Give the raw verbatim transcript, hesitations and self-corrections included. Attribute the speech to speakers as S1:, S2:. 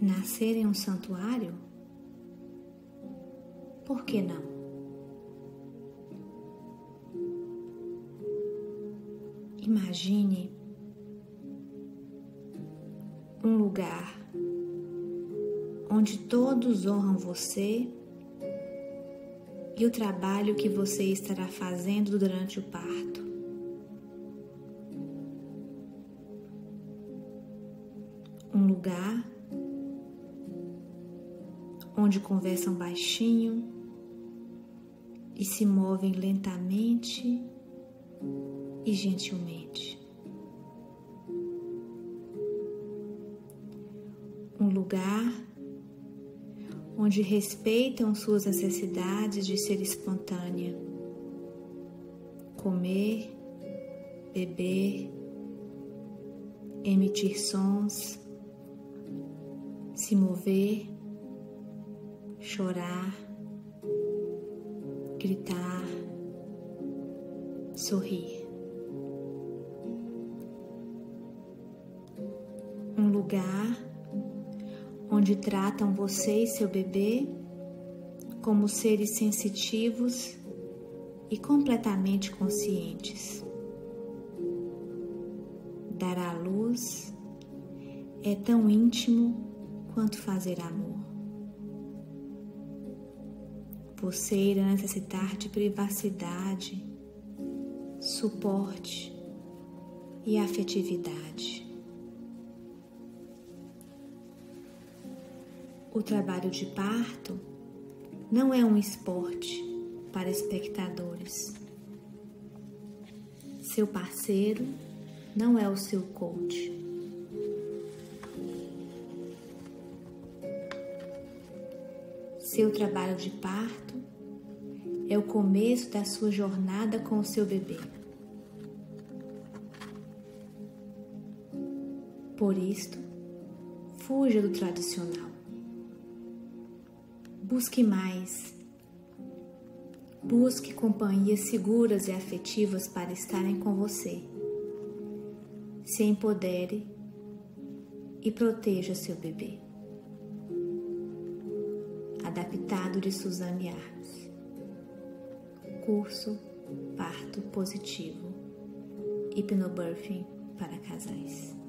S1: Nascer em um santuário? Por que não? Imagine um lugar onde todos honram você e o trabalho que você estará fazendo durante o parto. Um lugar onde conversam baixinho e se movem lentamente e gentilmente. Um lugar onde respeitam suas necessidades de ser espontânea, comer, beber, emitir sons, se mover, chorar, gritar, sorrir. Um lugar onde tratam você e seu bebê como seres sensitivos e completamente conscientes. Dar à luz é tão íntimo quanto fazer amor. Você irá necessitar de privacidade, suporte e afetividade. O trabalho de parto não é um esporte para espectadores. Seu parceiro não é o seu coach. Seu trabalho de parto é o começo da sua jornada com o seu bebê. Por isto, fuja do tradicional. Busque mais. Busque companhias seguras e afetivas para estarem com você. Se empodere e proteja seu bebê. Adaptado de Suzane Arnes. Curso Parto Positivo. Hipnobirthing para casais.